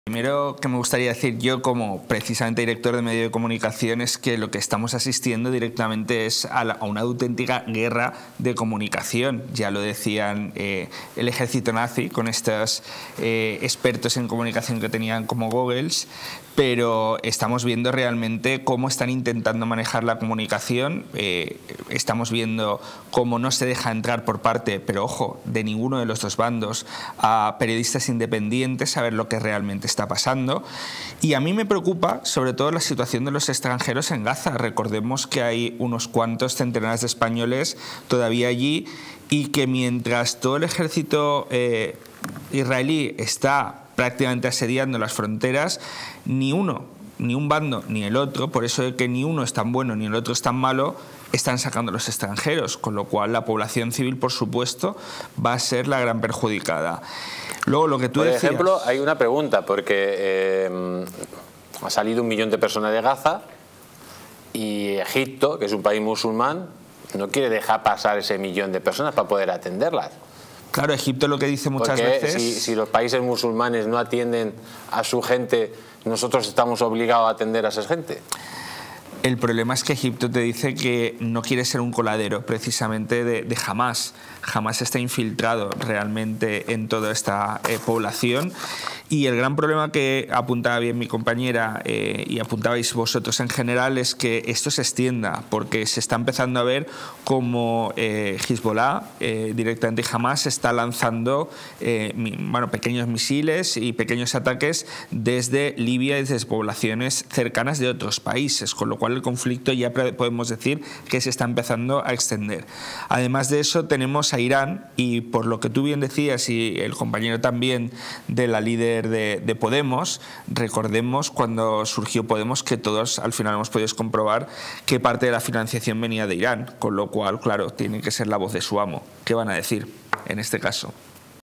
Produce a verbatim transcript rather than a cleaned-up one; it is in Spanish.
Primero que me gustaría decir yo como precisamente director de medio de comunicación es que lo que estamos asistiendo directamente es a, la, a una auténtica guerra de comunicación. Ya lo decían eh, el ejército nazi con estos eh, expertos en comunicación que tenían como Goebbels, pero estamos viendo realmente cómo están intentando manejar la comunicación, eh, estamos viendo cómo no se deja entrar por parte, pero ojo, de ninguno de los dos bandos, a periodistas independientes a ver lo que realmente está pasando. Y a mí me preocupa sobre todo la situación de los extranjeros en Gaza. Recordemos que hay unos cuantos centenares de españoles todavía allí y que mientras todo el ejército eh, israelí está prácticamente asediando las fronteras, ni uno, ni un bando, ni el otro, por eso de que ni uno es tan bueno ni el otro es tan malo, están sacando a los extranjeros, con lo cual la población civil, por supuesto, va a ser la gran perjudicada. Luego, lo que tú por decías... ejemplo, hay una pregunta, porque eh, ha salido un millón de personas de Gaza y Egipto, que es un país musulmán, no quiere dejar pasar ese millón de personas para poder atenderlas. Claro, Egipto lo que dice muchas Porque veces... Si, si los países musulmanes no atienden a su gente, nosotros estamos obligados a atender a esa gente. El problema es que Egipto te dice que no quiere ser un coladero precisamente de, de Hamás. Hamás está infiltrado realmente en toda esta eh, población. Y el gran problema que apuntaba bien mi compañera eh, y apuntabais vosotros en general es que esto se extienda, porque se está empezando a ver como eh, Hezbollah, eh, directamente Hamás, está lanzando eh, mi, bueno, pequeños misiles y pequeños ataques desde Libia y desde poblaciones cercanas de otros países, con lo cual el conflicto ya podemos decir que se está empezando a extender. Además de eso tenemos a Irán y por lo que tú bien decías y el compañero también de la líder De, de Podemos, recordemos cuando surgió Podemos que todos al final hemos podido comprobar que parte de la financiación venía de Irán, con lo cual, claro, tiene que ser la voz de su amo. ¿Qué van a decir en este caso?